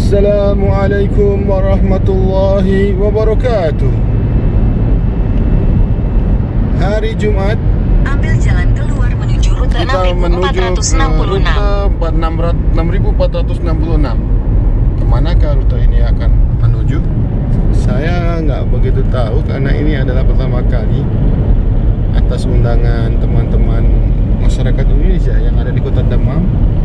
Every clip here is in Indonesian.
Assalamualaikum warahmatullahi wabarakatuh. Hari Jumat, ambil jalan keluar menuju rute 6466. 6466. Kemanakah rute ini akan menuju? Saya nggak begitu tahu karena ini adalah pertama kali atas undangan teman-teman masyarakat Indonesia yang ada di Kota Demam.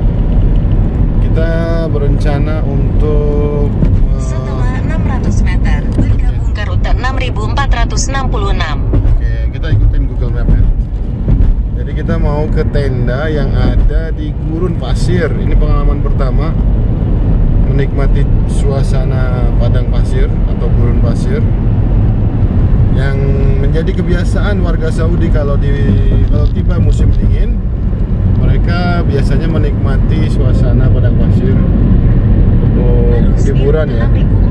Kita berencana untuk setelah 600 meter bergabung ke rute 6466. Oke, kita ikutin Google Map ya. Jadi kita mau ke tenda yang ada di gurun pasir. Ini pengalaman pertama menikmati suasana padang pasir atau gurun pasir yang menjadi kebiasaan warga Saudi kalau tiba musim dingin. Mereka biasanya menikmati suasana padang pasir untuk liburan ya,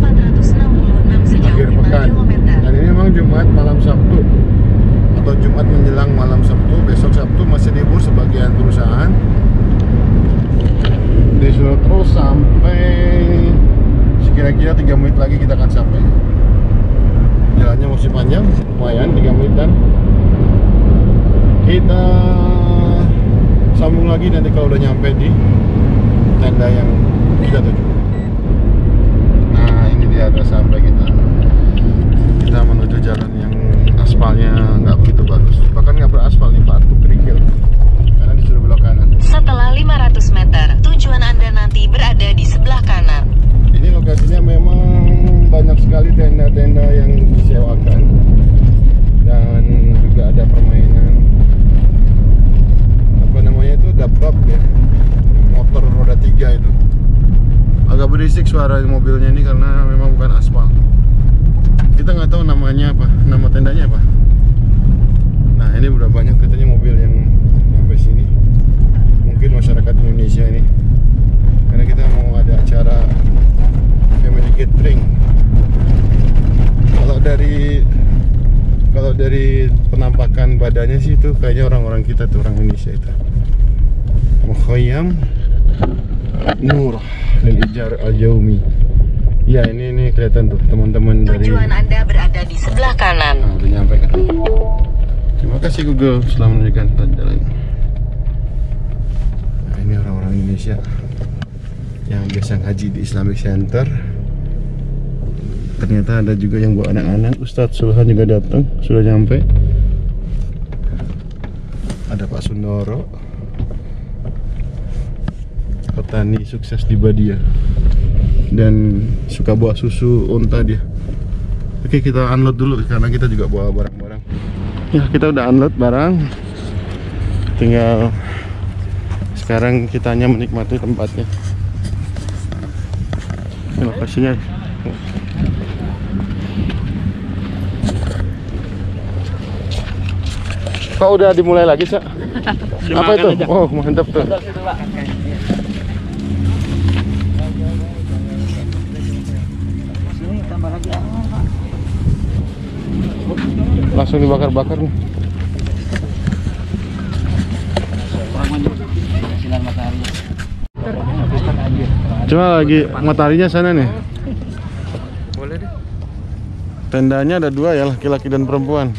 akhir pekan. Dan ini memang Jumat malam Sabtu atau Jumat menjelang malam Sabtu. Besok Sabtu masih libur sebagian perusahaan. Disuruh terus sampai sekira-kira 3 menit lagi kita akan sampai. Jalannya masih panjang, lumayan 3 menitan. Kita sambung lagi nanti kalau udah nyampe di tenda yang kita tuju. Nah, ini dia udah sampai kita. Kita menuju jalan yang aspalnya nggak begitu bagus, bahkan nggak beraspal nih, batu kerikil karena disuruh belok kanan. Setelah 500 meter, tujuan Anda nanti berada di sebelah kanan. Ini lokasinya memang banyak sekali tenda-tenda yang disewakan dan juga ada permainan dabab ya, motor roda 3 itu. Agak berisik suara mobilnya ini karena memang bukan aspal. Kita nggak tahu namanya apa, nama tendanya apa. Nah, ini udah banyak katanya mobil yang sampai sini. Mungkin masyarakat Indonesia ini, karena kita mau ada acara family gathering. Kalau dari penampakan badannya sih itu kayaknya orang-orang kita tuh, orang Indonesia itu. Mukhayyam Nur Al-Ijar Al-Yaumi. Ya, ini kelihatan tuh teman-teman dari. Tujuan Anda berada di sebelah kanan. Nah, udah nyampe kan. Terima kasih Google telah menunjukkan jalan. Nah, ini orang-orang Indonesia yang biasa ngaji di Islamic Center. Ternyata ada juga yang bawa anak-anak. Ustadz Sulhan juga datang, sudah nyampe. Ada Pak Sundoro, petani sukses di Badia dan suka bawa susu unta dia. Oke, kita unload dulu karena kita juga bawa barang-barang. Ya, kita udah unload barang. Tinggal sekarang kita hanya menikmati tempatnya. Ini lokasinya. Kok udah dimulai lagi, Cak? Apa itu? Aja. Oh, mantap tuh. Langsung dibakar-bakar nih. Cuma lagi mataharinya sana nih. Boleh deh. Tendanya ada 2 ya, laki-laki dan perempuan.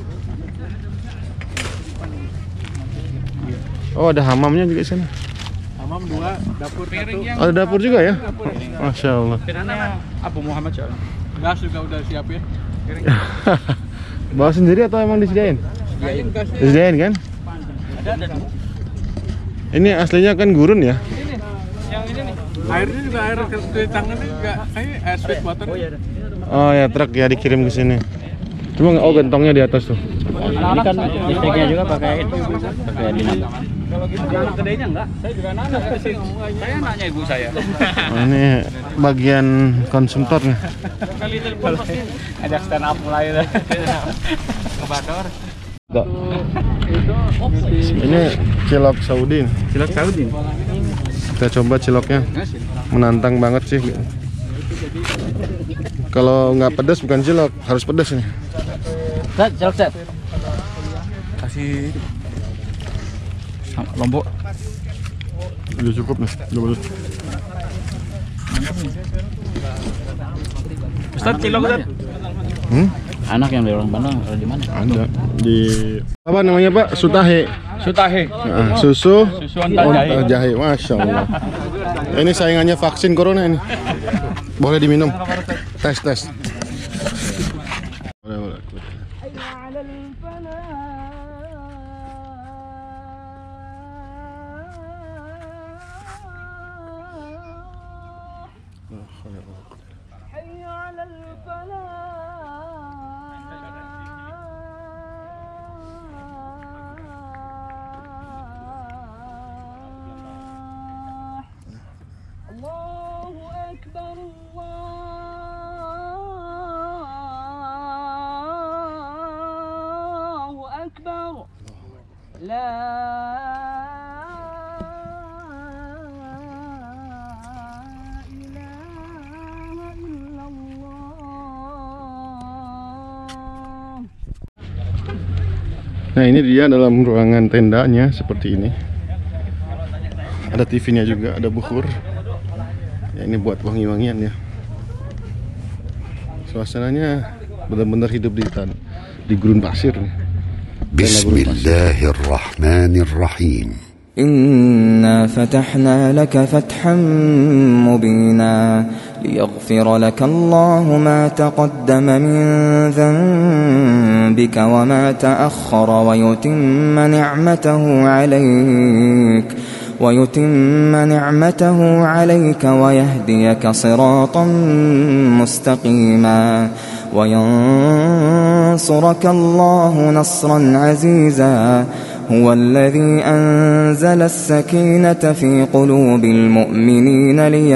Oh, ada hamamnya juga di sana. Hamam 2, dapur 1. Ada dapur juga ya? Masya Allah. Abu Muhammad Syah. Gas juga udah siapin. Bawa sendiri atau emang disediain? Disediain kan? Ada. Ini aslinya kan gurun ya? Ini yang ini nih. Airnya juga air di tangannya juga kayak air sweet water. Oh ya, truk ya dikirim ke sini. Cuma gentongnya di atas tuh. Ini kan listriknya juga pakai dinamo. Kalau gitu anak gedenya enggak, saya juga nanya ke sini. Saya nanya ibu saya. Oh, ini bagian konsumtornya. Kali telepon pasti ada stand up mulai lah. Ngebador. Ini cilok Saudi. Cilok Saudi. Kita coba ciloknya. Menantang banget sih. Kalau nggak pedas bukan cilok, harus pedas nih. Cilok set. Kasih Lombok. Udah cukup nih, udah bagus. Ustaz, cilok Ustaz. Anak yang dari orang Bandung ada di mana? Ada di apa namanya Pak? Sutahe. Sutahe. Nah, susu Susuan jahe. jahe, masya Allah. Ini saingannya vaksin corona ini. Boleh diminum. Tes. Boleh. Nah, ini dia dalam ruangan tendanya seperti ini. Ada TV-nya juga, ada bukur. Ya, ini buat wangi-wangian ya. Suasananya benar-benar hidup di gurun pasir nih. Bismillahirrahmanirrahim. إنا فتحنا لك فتحا مبينا ليغفر لك الله ما تقدم من ذنبك وما تأخر ويتم نعمته عليك ويهديك صراطا مستقيما وينصرك الله نصرا عزيزا هو الذي أنزل السكينة في قلوب المؤمنين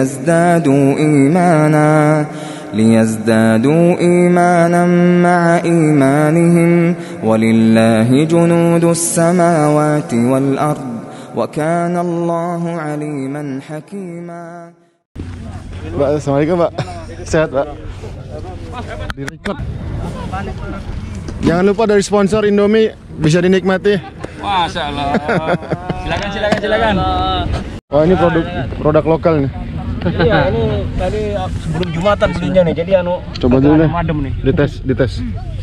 ليزدادوا إيمانا مع إيمانهم ولله جنود السماوات والأرض وكان الله عليما حكيما. Mbak, assalamualaikum Mbak. Sehat Mbak? Direkod. Jangan lupa dari sponsor Indomie bisa dinikmati. Masya Allah. Silakan. Oh, ini produk lokal nih. Iya, ini tadi sebelum Jumatan belinya nih. Jadi coba dulu deh. Madem nih. Dites.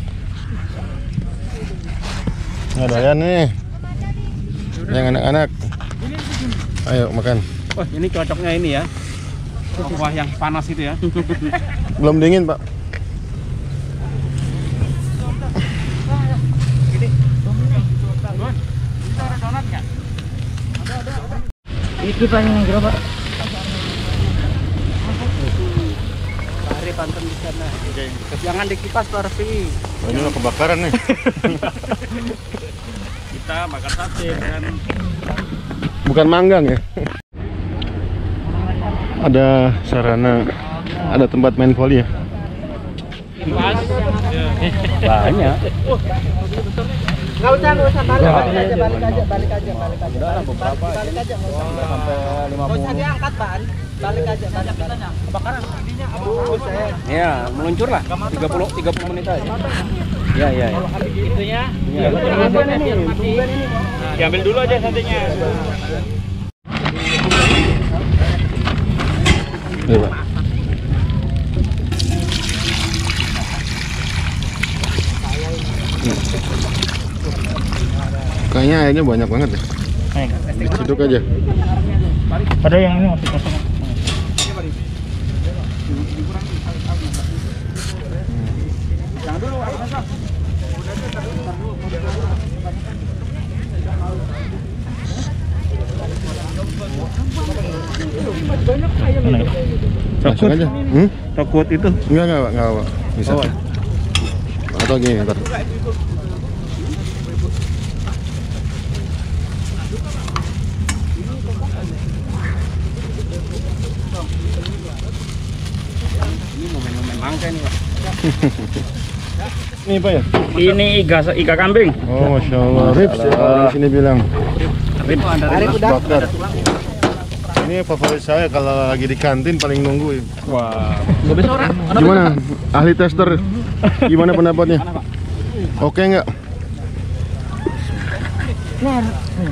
Nggak doyan nih. Yang anak-anak. Ayo makan. Wah, ini cocoknya ini ya. Kuah yang panas itu ya. Belum dingin, Pak. Iki Pak yang gerobak. Hari pantun di sana. Jangan dikipas Pak Arfi. Oh, ini mau kebakaran nih. Kita makan sate dan Bukan manggang ya. Ada sarana, ada tempat main volley ya. Banyak. Nggak usah balik aja. Nggak usah diangkat, Pak. Balik aja. Kebakaran intinya apa? ya meluncur lah 30 menit aja. Ya. Itunya. Diambil dulu aja satenya. Iya, Pak. Kayaknya airnya banyak banget ya. Diciduk aja. Ada yang ini masih kosong. Jangan dulu, Langsung aja. Takut itu. Enggak, Pak. Bisa. Atau gini, ntar. Ini momen-momen langka nih, Pak. Ini Pak ya? Ini iga kambing. Oh, Masya Allah. Ribs ya kalau di sini bilang. Ribs Bakar. Ini favorit saya kalau lagi di kantin paling nunggu. Wah, nggak bisa orang. Gimana? Ahli tester, gimana pendapatnya? Oke nggak?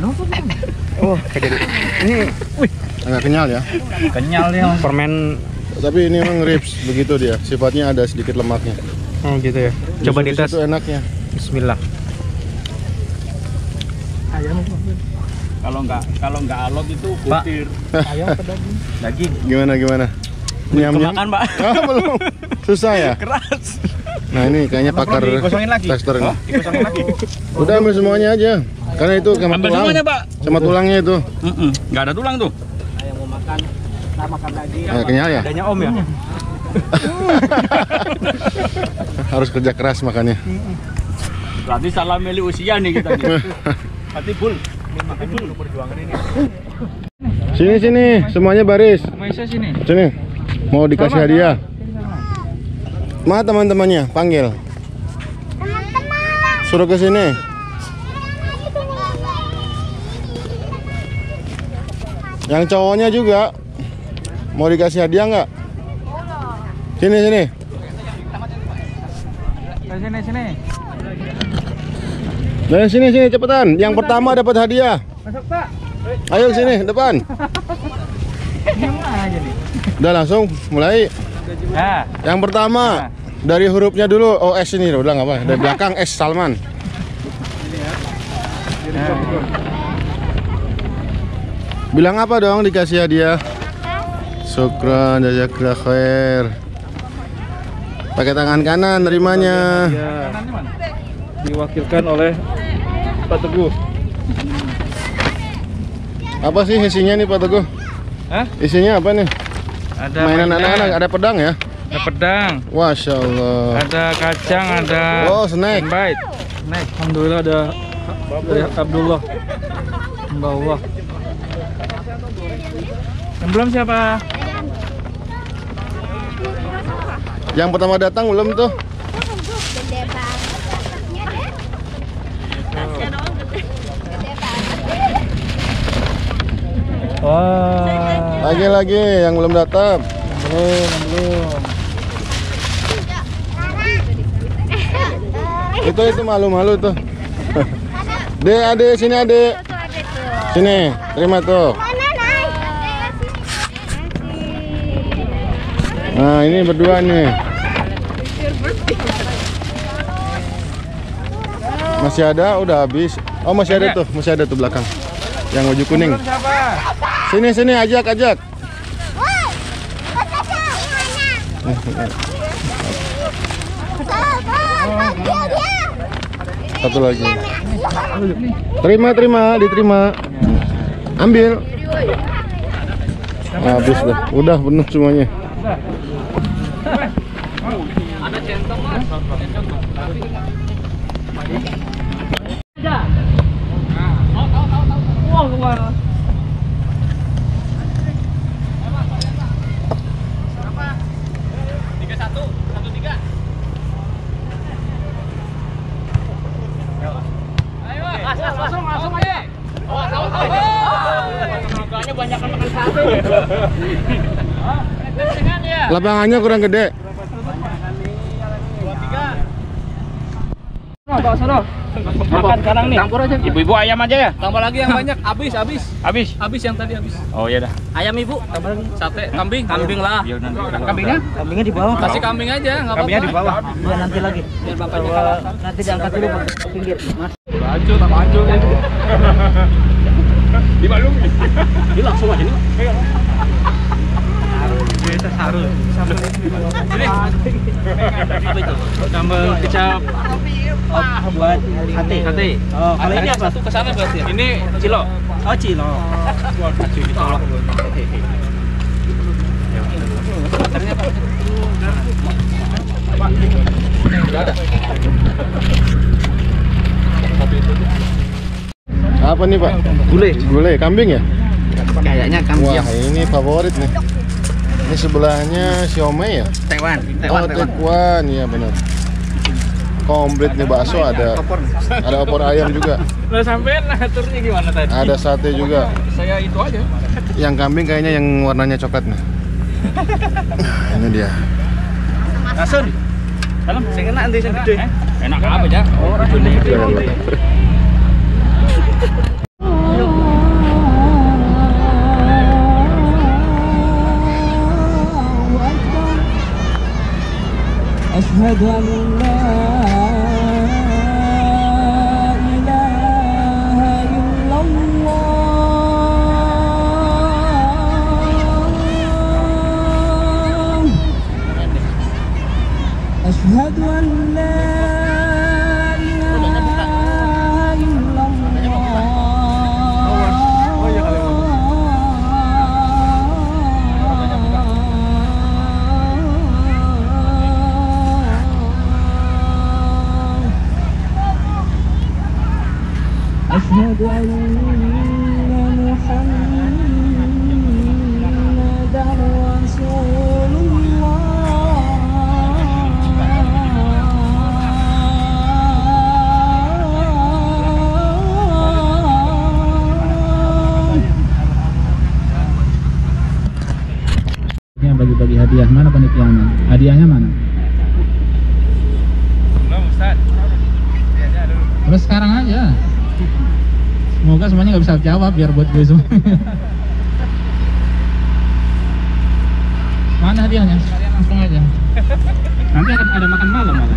Oh, Ini agak kenyal ya? kenyal nih. Permen Tapi ini memang ribs begitu dia. Sifatnya ada sedikit lemaknya. Oh gitu ya. Coba dites. Itu enaknya. Bismillah. Ayam. Kalau nggak alot itu butir. Ayam apa daging? Daging. Gimana? Nyam-nyam. Makan, Pak. Belum. Susah ya? Keras. Nah, ini kayaknya pakar tester ini. Dikosongin lagi. Udah ambil semuanya aja. Karena itu sama Ambil tulang. semuanya, Pak. Sama tulangnya itu. Nggak ada tulang tuh. Yang mau makan, kita makan lagi. Nah, kenyal ya? Adanya Om ya. Harus kerja keras makannya. Berarti salah milih usia nih kita nih. Hati full. Makanya dulu perjuangan ini. Sini, semuanya baris. Maisa sini. Sini. Mau dikasih hadiah. Mana teman-temannya? Panggil. Suruh ke sini. Yang cowoknya juga. Mau dikasih hadiah nggak? Sini. Sini. Dan sini cepetan. Yang pertama dapat hadiah. Masuk, Pak. Ayo sini depan. Udah langsung mulai. Nah, Yang pertama dari hurufnya dulu. Oh, S ini udah nggak apa. Dari belakang S Salman. Bilang apa dong dikasih hadiah? Syukran, jazakallah khair. Pakai tangan kanan nerimanya. diwakilkan oleh Pak Teguh. Apa sih isinya nih Pak Teguh? Hah? Isinya apa nih? Ada mainan anak-anak, ada pedang ya? Ada pedang. Masya Allah. Ada kacang, ada snack. Bite. Snack. Alhamdulillah ada dari Abdullah. Mbak Allah. Yang belum siapa? Yang pertama datang belum tuh? Wah. Lagi yang belum datang. Belum. Itu malu-malu tuh. Adek, sini adek. Sini, terima tuh. Nah, ini berdua nih. Masih ada, udah habis. Oh, masih ada tuh belakang. Yang baju kuning. Sini, ajak. Satu lagi. Diterima. Ambil. Habis dah. Udah penuh semuanya. Ada centong mas. Langsung aja. Makanya banyak makan sate. Lapangannya kurang gede. Bawa sono. Makan sekarang nih. Campur aja. Ibu-ibu ayam aja ya? Tambah lagi yang banyak. Habis. Habis Yang tadi habis. Oh iya dah. Ayam ibu, tambah lagi. Sate, kambing lah. Ya, nanti. Kambingnya di bawah. Kasih kambing aja, enggak apa-apa. Kambingnya di bawah. Ya nanti lagi. Biar bapaknya kalah. Nanti diangkat dulu ke pinggir, Mas. Hancur. Dimaklumi. Ini langsung aja nih. Harus. Ini. Apa itu? Sambal kecap. Buat sate. Oh, kalau ini apa? Satu ke sana berarti ya? Ini cilok. Oh, cilok. Waduh, ditolak. Ternyata Pak. Ada. Apa nih Pak? Gulai kambing ya? Kayaknya kambing. Wah, ini favorit nih. Ini sebelahnya siomay ya? Taiwan. Taiwan, iya benar. Komplit nih bakso ada opor ayam juga. Lah sampean aturnya gimana tadi? Ada sate juga. Saya itu aja. Yang kambing kayaknya yang warnanya coklat nih. Ini dia. Rasun. Dalam sing enak nanti sing gede. Enak apa aja? Oh, rasunnya gede. أشهد أن لا إله إلا الله أشهد أن لا أشهد أن محمدا رسول Yang bagi-bagi hadiah, mana panitianya? Hadiahnya mana? Belum, Ustaz. Terus sekarang aja. Semoga semuanya nggak bisa jawab biar buat gue semua. Mana hadiahnya? Langsung aja. Nanti akan ada makan malam malam.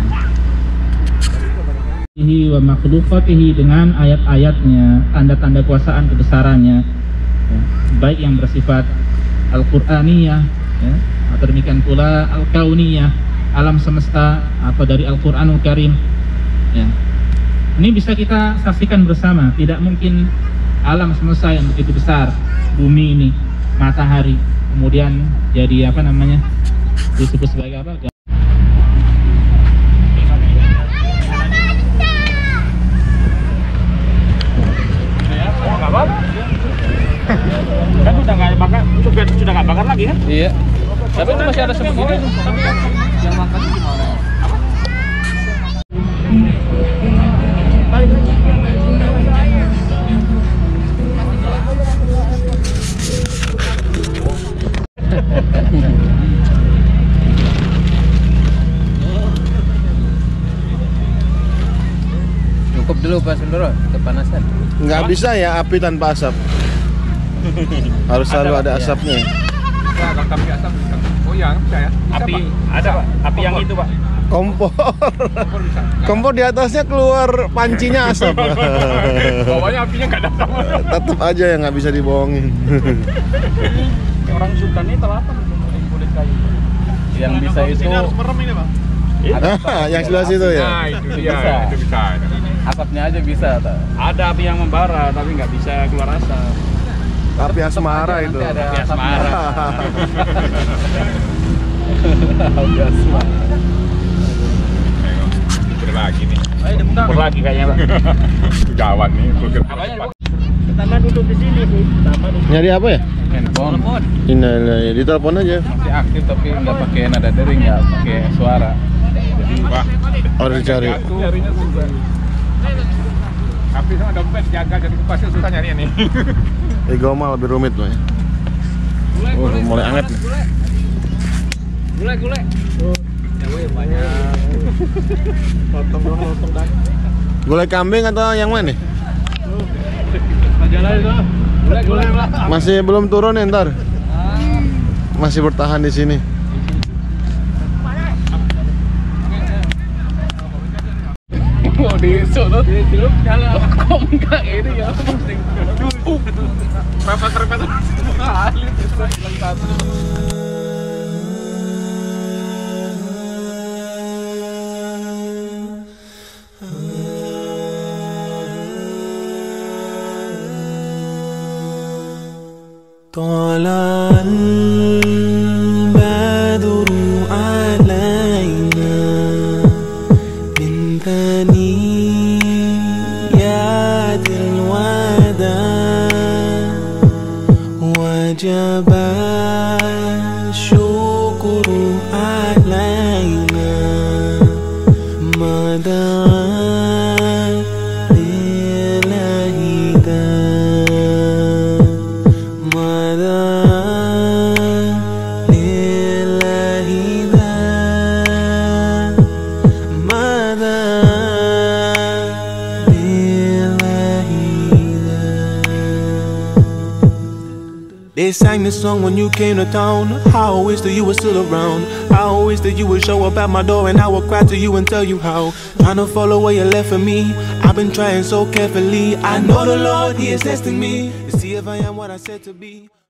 Wa makhlukatihi, dengan ayat-ayatnya, tanda-tanda kuasaan kebesarannya, ya, baik yang bersifat Al-Qur'aniyah, ya, atau demikian pula Al-Kauniyah, alam semesta, atau dari Al-Qur'anul Karim, ya. Ini bisa kita saksikan bersama. Tidak mungkin alam semesta yang begitu besar, bumi ini, matahari, kemudian jadi apa namanya, disebut sebagai apa? Kan udah nggak bakar, sudah nggak bakar lagi kan? Iya. Tapi itu masih ada sebegitu. Tapi yang makan gimana? Cukup dulu Pak Sundoro, kepanasan. Nggak bisa ya api tanpa asap. Harus selalu ada asapnya. Tapi asap. Oh iya, bisa ya. Api ada Pak. Api yang itu Pak. Kompor. Kompor di atasnya keluar pancinya asap. Bawahnya apinya nggak datang. Tetap aja yang nggak bisa dibohongin. Orang Sultan ini telapan kulit kayu. Yang bisa itu harus merem ini Pak. Yang sebelah situ ya. Nah, itu dia. Bisa. Itu bisa. asapnya aja bisa. Ada api yang membara tapi nggak bisa keluar asap. Api asmara itu. Api asmara. Api asmara. Lagi nih. Ayo lagi kayaknya Pak. Gawat nih. Pertama duduk di sini sih. Nyari apa ya? Handphone. Ini di telepon aja. Masih aktif tapi nggak pakai nada dering, nggak pakai suara. Jadi wah. Harus dicari. Nyarinya susah. Tapi sama dompet jaga jadi pasti susah nyarinya nih. Goma lebih rumit loh ya. Mulai anget nih. Gulai. Yang banyak. Potong dah. Gulai kambing atau yang mana nih? Majalah itu. Gulai Pak. Masih belum turun ya ntar. Masih bertahan di sini. mau disunut kalau kok enggak ini ya repet ahli bisa hilang satu. طلع البدر علينا من ثنيات الوداع وجب الشكر علينا ما دعا sang this song when you came to town. How I wish that you were still around. How I wish that you would show up at my door and I would cry to you and tell you how. Trying to follow where you left for me. I've been trying so carefully. I know the Lord, He is testing me to see if I am what I said to be.